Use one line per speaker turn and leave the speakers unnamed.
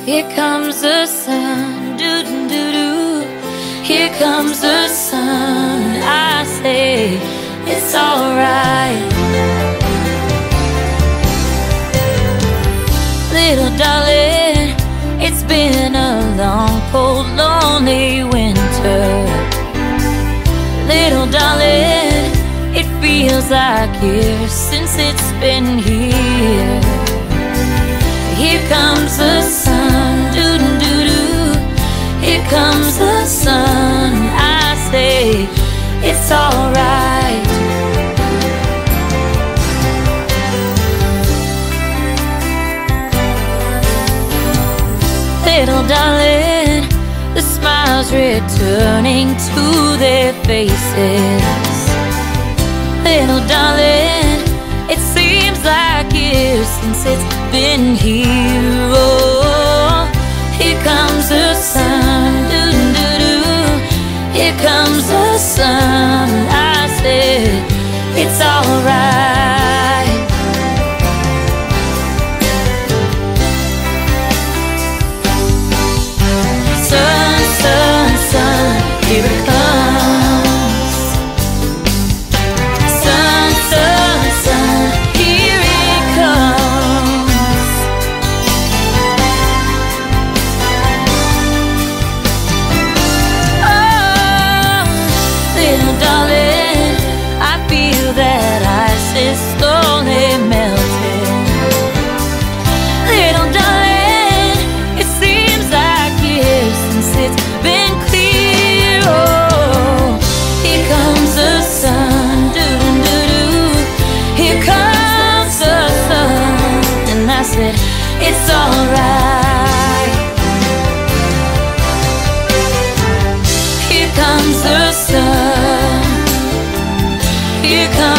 Here comes the sun, doo doo doo doo. Here comes the sun. I say it's alright. Little darling, it's been a long, cold, lonely winter. Little darling, it feels like years since it's been here. Here comes the sun, doo doo doo doo. Here comes the sun. I say it's alright. Little darling, the smiles returning to their faces. Little darling, it seems like years since it's been here. Oh, here comes the sun, doo doo doo. Here comes the sun. I said it's alright. Sun, sun, sun, here it comes. Sun, sun, sun, here it comes. Oh, little darling, I feel that ice is slowly melting. Little darling, it seems like years since it's been clear. Oh, here comes the sun, doo doo doo doo. Here comes the sun, and I said it's alright. Here comes the sun. Here comes